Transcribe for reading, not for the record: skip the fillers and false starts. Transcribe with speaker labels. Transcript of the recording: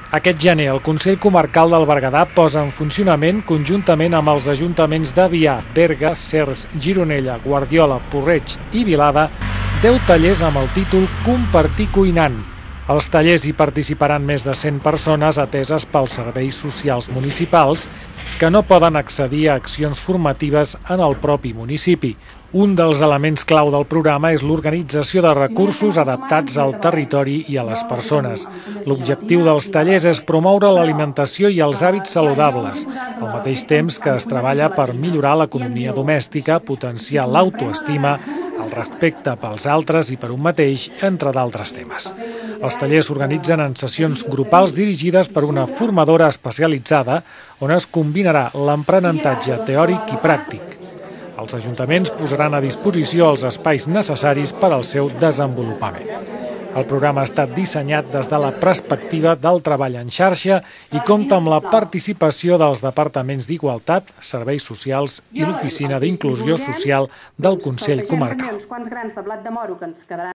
Speaker 1: Aquest gener, el Consell Comarcal del Berguedà posa en funcionament, conjuntament amb els ajuntaments d'Avià, Berga, Cercs, Gironella, Guardiola, Porreig i Vilada, 10 tallers amb el títol Compartir cuinant. Als tallers hi participaran més de 100 persones ateses pels serveis socials municipals que no poden accedir a accions formatives en el propi municipi. Un dels elements clau del programa és l'organització de recursos adaptats al territori i a les persones. L'objectiu dels tallers és promoure l'alimentació i els hàbits saludables, al mateix temps que es treballa per millorar l'economia domèstica, potenciar l'autoestima, el respecte pels altres i per un mateix, entre d'altres temes. Els tallers s'organitzen en sessions grupals dirigides per una formadora especialitzada on es combinarà l'aprenentatge teòric i pràctic. Els ajuntaments posaran a disposició els espais necessaris per al seu desenvolupament. El programa ha estat dissenyat des de la perspectiva del treball en xarxa i compta amb la participació dels departaments d'Igualtat, Serveis Socials i l'Oficina d'Inclusió Social del Consell Comarcal.